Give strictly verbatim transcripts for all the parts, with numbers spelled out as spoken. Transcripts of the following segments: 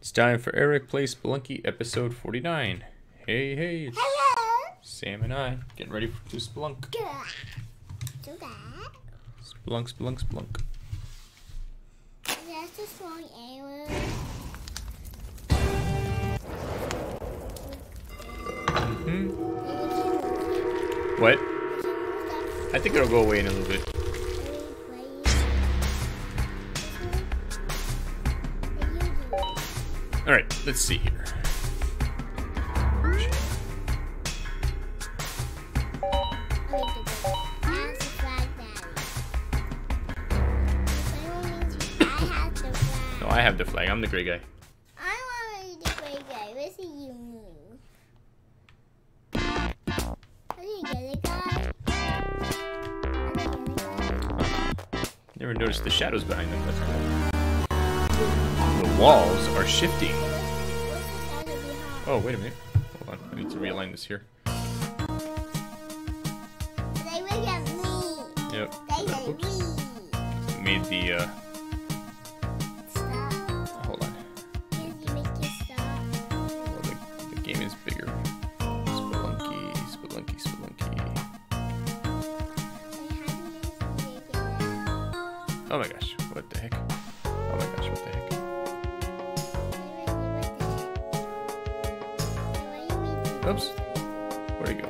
It's time for Eric Plays Spelunky episode forty-nine. Hey, hey, it's Hello. Sam and I getting ready to spelunk. Do that. Spelunk, spelunk, spelunk. That's a strong arrow. Mm-hmm. What? I think it'll go away in a little bit. Alright, let's see here. No, I have the flag. I'm the gray guy. I want to be the gray guy. Let's see you move. Are you the guy? Are you the guy? Never noticed the shadows behind them. That's cool. The walls are shifting. Oh, wait a minute. Hold on. I need to realign this here. They look at me. Yep. They say Oops. me. Made the, uh... Stop. Hold on. Can you make it stop? Well, the, the game is bigger. Spelunky, spelunky, spelunky. Oh my gosh. What the heck? Oh my gosh, what the heck? Oops. Where'd it go?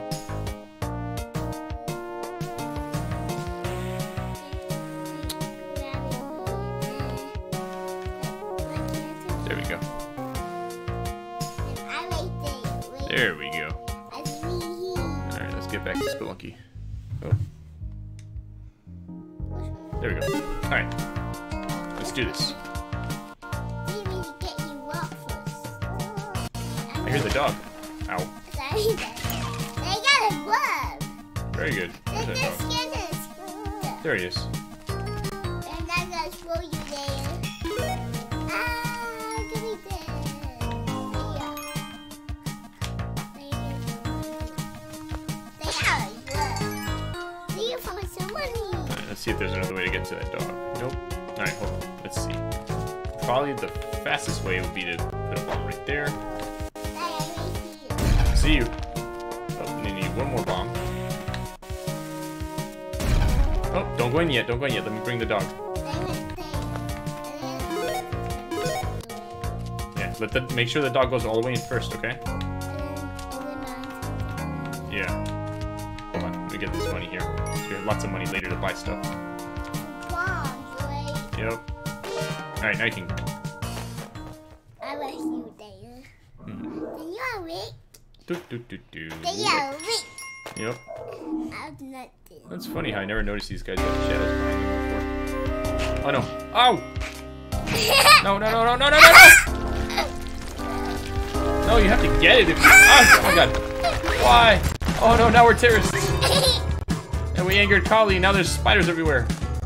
There we go. There we go. Alright, let's get back to Spelunky. Oh. There we go. Alright. Let's do this. I hear the dog. Ow. They got a glove. Very good. They're There's just that dog. scared of the There he is. I'm not gonna throw you there. Ah, give me that. They got a glove. See if I some money. Alright, let's see if there's another way to get to that dog. Nope. Alright, hold on. Let's see. Probably the fastest way would be to put a bomb right there. See you. Oh, and you need one more bomb. Oh, don't go in yet. Don't go in yet. Let me bring the dog. Yeah, let the make sure the dog goes all the way in first, okay? Yeah. Hold on. Let me get this money here. So we have lots of money later to buy stuff. Yep. Alright, now you can go. I wish you there. Hmm. And you are weak. Do, do, do, do. They are weak. Yep. I'm not there. That's funny how I never noticed these guys have shadows behind them before. Oh no. Oh! No, no, no, no, no, no, no, no! No, you have to get it if you... Oh, oh my god. Why? Oh no, now we're terrorists. And we angered Kali, now there's spiders everywhere.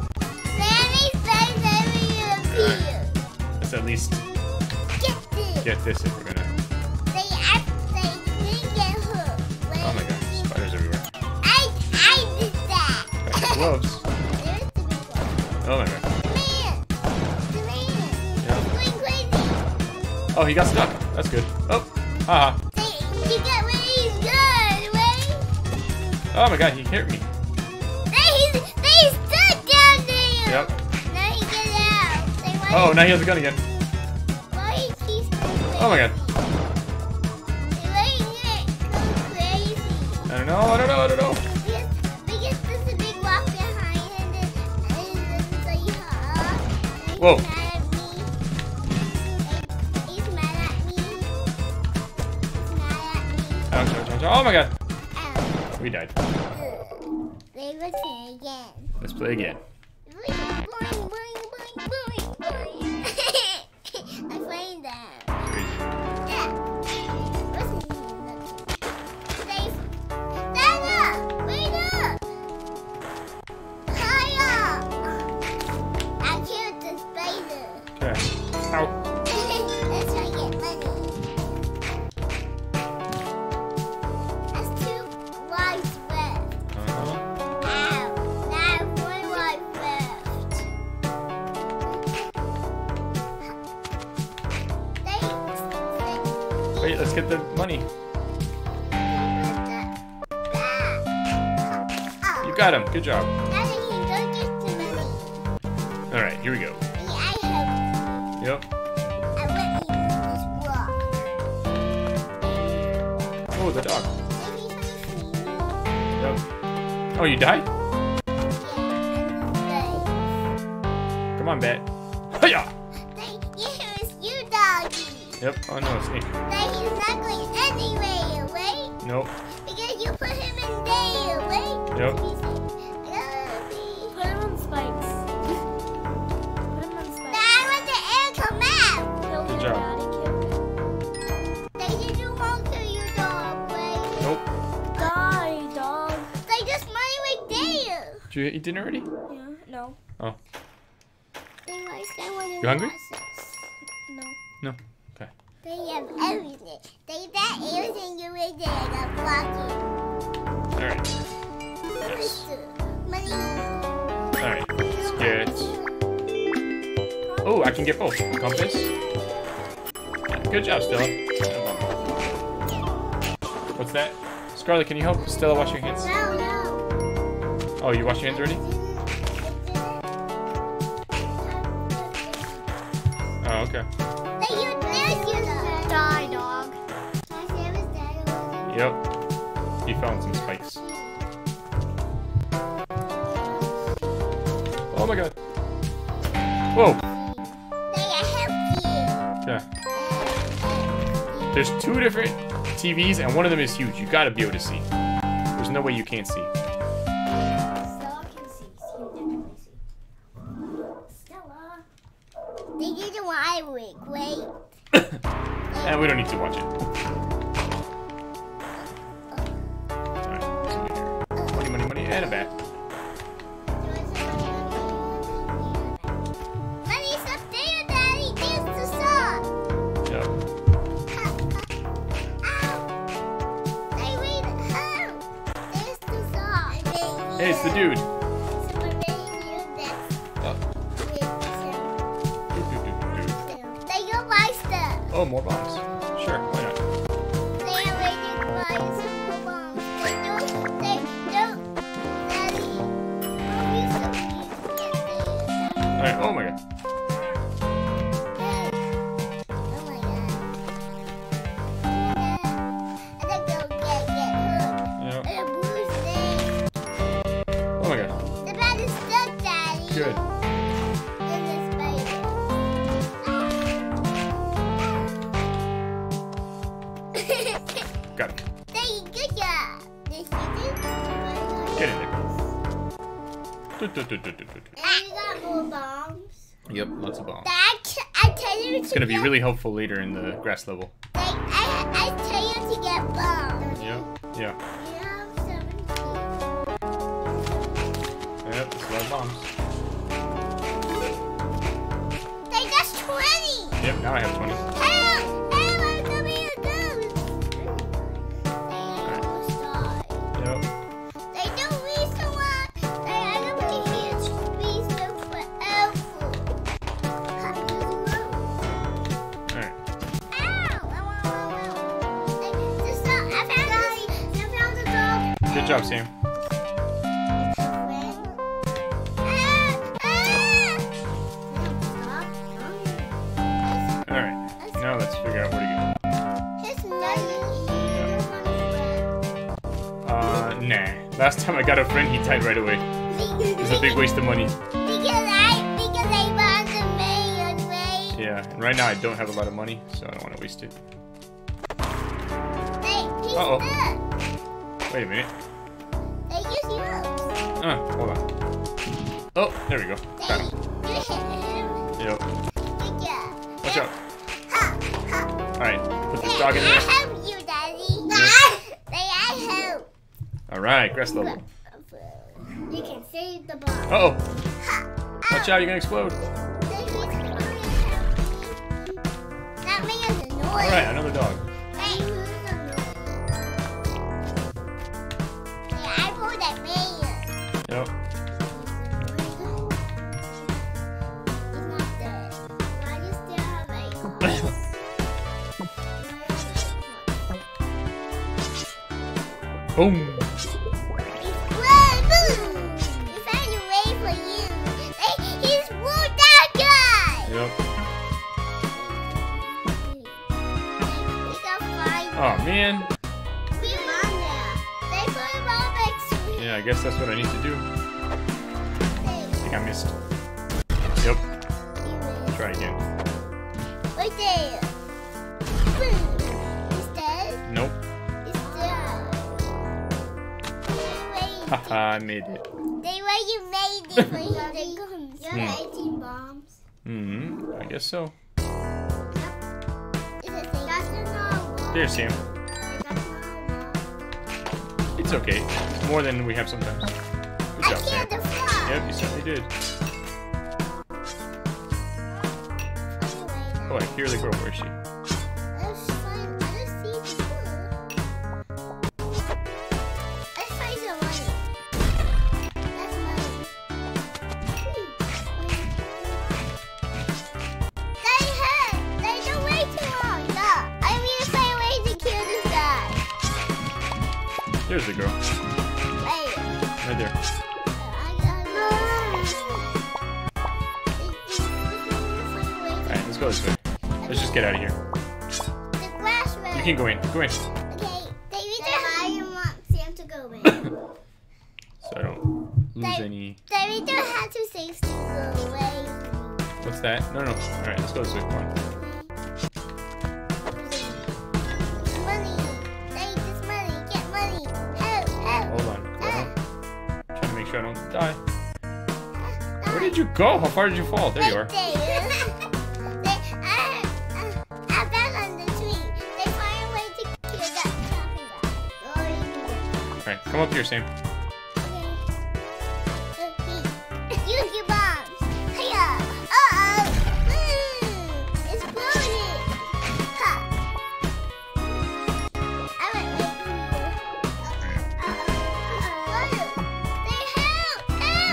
Right. Let's at least Get this. get this if we're gonna... They actually didn't get hooked. Oh my god, spiders everywhere. I, I did that. Got the gloves. There's the big one. Oh my god. The man. The man. Yeah. He's going crazy. Oh, he got stuck. That's good. Oh, haha. They, you got where he's good, right? Oh my god, he hit me. They, he's, they stuck down there. Yep. Now he get out. They want Oh, now he has a gun again. Why is he so crazy? Oh my god. They let him go crazy. I don't know, I don't know, I don't know. Because, because there's a big rock behind him and, and it's like, huh? And Whoa. He's mad at me. And he's mad at me. He's mad at me. Ouch, ouch, ouch. Oh my god. Ow. We died. Ugh. They were saying again. Let's play again. Boing, boing, boing, boing, boing. I'm playing them. Crazy. Yeah. What's the Safe. Stand up. Wait up. High up. I killed the spider. Okay. Ow. Let's try to get money. That's two lives left. Uh-huh. Ow. Now I have one life left. Wait, let's get the money. You got him. Good job. All right, here we go. Yep. Oh, the dog. Yep. Oh, you died? Come on, Bat. Hiya! You, doggy. Yep. Oh no, snake. That he's not going anywhere, right? Nope. Because you put him in there, right? Yep. Put him on spikes. Put him on spikes. Now I want the air come out. Good job. They didn't want to you, dog, right? Nope. Die, dog. They just money right there. Did you eat dinner already? Yeah, no. Oh. They like they want You hungry? No. No. Okay. They have everything. They got everything you right there. I got blocking. All right. Yes. Money. All right. Let's get. Oh, I can get both. Compass. Yeah, good job, Stella. What's that? Scarlet, can you help Stella wash your hands? No, no. Oh, you wash your hands already? Oh, okay. They use this, you die, dog. Yep. He found some spikes. Oh my god. Whoa. They help you. Yeah. There's two different T Vs and one of them is huge. You gotta be able to see. There's no way you can't see. Stella can see. He definitely see. Stella. They didn't want I wig, wait. And we don't need to watch it. Alright, so we here. Money, money, money, and a bat. Money's up there, Daddy. There's the saw. Yep. They read home. There's the saw. Hey, it's the dude. Oh. Doot, doot, doot, doot. They go buy stuff. Oh, more bombs. Sure, why not? They already buy some bombs. They don't. They don't. Daddy. Oh, you so cute. Alright, oh my god. Oh my god. And then go get get hooked. Yep. And blue's thing. Oh my god. The bat is stuck, Daddy. Good. And the spider. Got it. Daddy, good job. This you do. Get in there. Doot, doot, doot, doot, doot, doot. And we got more bombs. Yep, lots of bombs. Dad, I tell you It's gonna be really helpful later in the grass level. I, I tell you to get bombs. Yep. Yeah. You have seventeen. Yep, that's a lot of bombs. They just twenty. Yep, now I have twenty. Help! Help! I'm coming a ghost. They almost died. Yep. They don't reach the one. They are gonna be here to reach them forever. Alright. Ow! Ow, ow, ow, ow. Hey, this dog, I found this. I found the dog. Good job, Sam. Alright. Now let's figure out where to go. Uh, nah. Last time I got a friend, he died right away. It was a big waste of money. Because I, because I found the million, right? Yeah, and right now I don't have a lot of money, so I don't want to waste it. Hey, he's Uh-oh. stuck. Wait a minute. They use yours. Uh, hold on. Oh, there we go. Got him. You hit him. Yep. Good job. Watch out. Ha, ha. Alright, put this Hey, dog in I there. help you, Daddy. They, I help. Alright, grass level. You can save the bomb. Uh-oh. Watch out, you're gonna explode. That man's annoying. Alright, another dog. Hey, who's annoying? Hey, I pulled that man. Yep. He's not dead. Why do you still have a Boom. Explode! Boom! We found a way for you. Hey, he's blew that guy! Yep. We got five. Oh man. We won there. They put him all next to me. Yeah, I guess that's what I need to do. I think I missed. Yep. Try again. Right there. Boom. He's dead. Nope. He's dead. Wait. Haha, I made it. They were you made it for you. They guns. You have eighteen bombs. Hmm. I guess so. Is it safe? That's enough. There, Sam. That's enough. It's okay. It's more than we have sometimes. Good I job, Sam. killed the frog. Yep, you certainly did. Oh, I hear the girl. Where is she? Let's find. Let's see the food. Let's find some money. That's money. They hurt. They don't wait too long. No, I need to find a way to kill this guy. There's the girl. Wait. Right there. I got Alright, let's go this way. Let's just get out of here. the grass road. You can go in. Go in. Okay, they need Then to I want Sam to go in. So I don't lose They- any. They need to have to things to go away. What's that? No, no. Alright, let's go this way. Come on. Money. They need this money. Get money. Help, help. Hold on. Hold on. Trying to make sure I don't die. Where did you go? How far did you fall? There you are. Right there. They, I, I, I fell on the tree. They find a way to kill that chopping guy. Oh, you can get Alright, come up here, Sam. Okay. Use your bombs. Hiya. Uh-oh. Mm, exploded. Ha. I went right through you. Uh-oh. They help.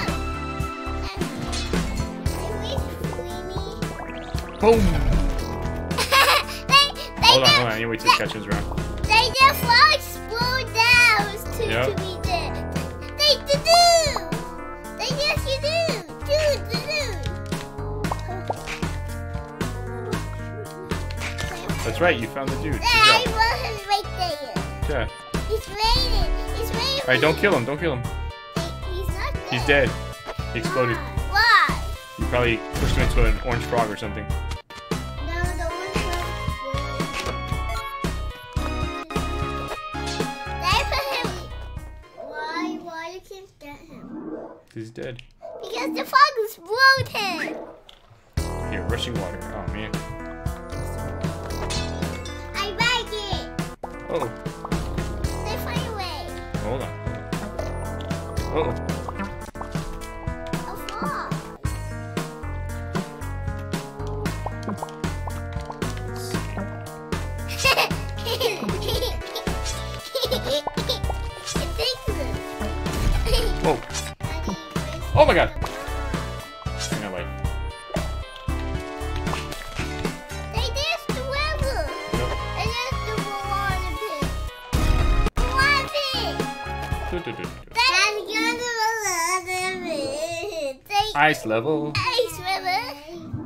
Help. Can we free me? Boom! they, they Hold on, just, hold on. I need to wait till this guy turns around. They just all explode down to, Yep. to be dead. They do do. They just you do. Do do do. That's right, you found the dude. Good I job. want him right there. Yeah. He's waiting. He's waiting. Alright, don't kill him. Don't kill him. He- He's not dead. He's dead. He exploded. Why? You probably pushed him into an orange frog or something. No, the one They put him Why? Why you can't get him? He's dead. because the frog exploded him. Here, rushing water. Oh, man. I like it. Oh, They find a way. hold on. Uh-oh. A frog. Whoa. Oh my god. Hang on, life. They just the river. Nope. And that's the water pit. Water pit. Do, do, do, do. That's the water pit. They Ice level. ice river.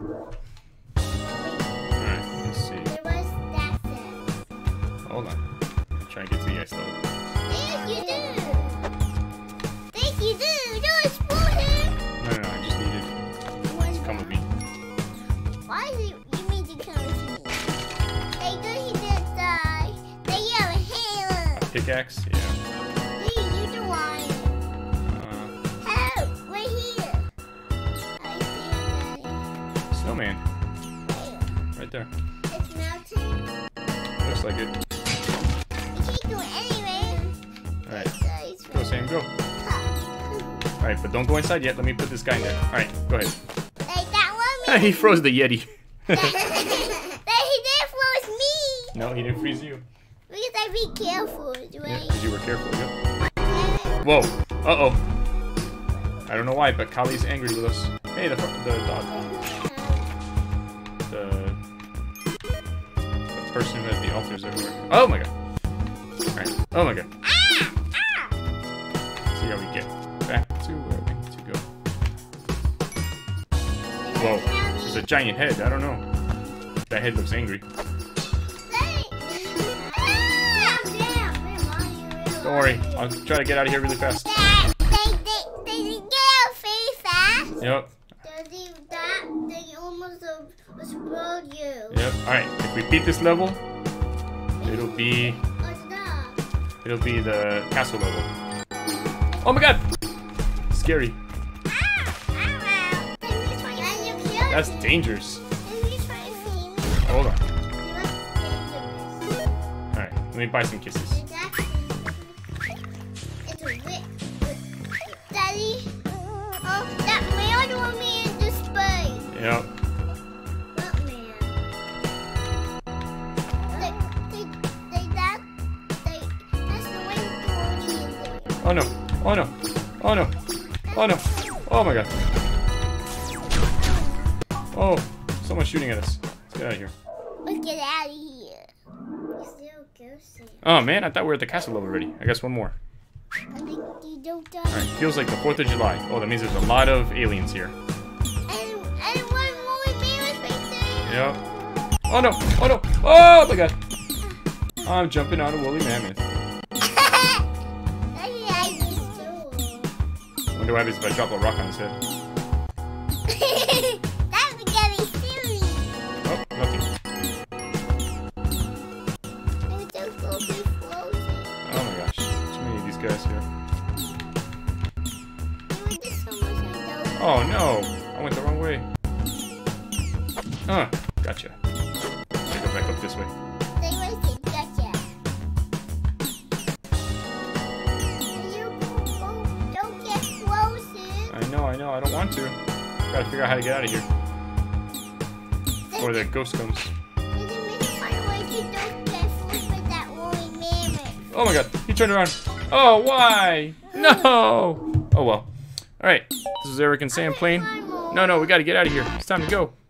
Alright, let's see. There was that sense. Hold on. Try and get to the ice level. Yes, you do. Yes, you do. Don't explode him. No, no, no. I just needed to come with me. Why is it you mean to come with me? They do he did die. They have a halo. Pickaxe? Yeah. Hey, you the one. Uh, Help! We're here. I see that. snowman. Where? Right there. It's melting. Looks like it. We can't go anywhere. Alright. So it's Go, Sam, go. huh. Alright, but don't go inside yet. Let me put this guy in there. Alright, go ahead. Like that one. He froze the Yeti. That he did froze me. No, he didn't freeze you. Because I be careful, Yeah, right? because you were careful. Yep. Whoa. Uh-oh. I don't know why, but Kali's angry with us. Hey, the, the dog. The, the person who has the altars everywhere. Oh my god. Alright. Oh my god. Ah! see how we get back to where we need to go. Whoa, there's a giant head. I don't know. That head looks angry. Don't worry, I'll try to get out of here really fast. They, they, they, they get out very fast. Yep. They, that, they almost explode you. Yep. Alright, if we beat this level, it'll be... What's that? It'll be the castle level. Oh my god! Scary. Ah, ah, ah. That's dangerous. Then you try to feed me. Hold on. That's dangerous. Alright, let me buy some kisses. It's actually- it's a whip. Daddy, oh, that man want me in the space. Yep. What man? They, they, they, that, they, that's the way to me in there. Oh no. Oh no. Oh no. Oh no. Oh my god. Oh, someone's shooting at us. Let's get out of here. Let's get out of here. It's still ghosty. Oh man, I thought we were at the castle level already. I guess one more. I think you don't die. Alright, feels like the fourth of July. Oh, that means there's a lot of aliens here. And, and one more man right there. Yep. Oh no. Oh no. Oh my god. I'm jumping on a woolly mammoth. That's the idea too. Wonder what happens if I drop a rock on his head. That's getting silly. Oh, nothing. I'm just gonna be floating. Oh my gosh. Too many of these guys here. Doing this so much I don't. Oh no. I went the wrong way. Huh. Gotcha. Gotta go back up this way. They went to gotcha. You don't get closer. I know, I know. I don't want to. Gotta figure out how to get out of here. Before the ghost comes. There's a minute find a way to don't get food with that woolly mammoth. Oh my god. He turned around. Oh, why? No. Oh well. Alright. This is Eric and Sam playing. No, no. We gotta get out of here. It's time to go.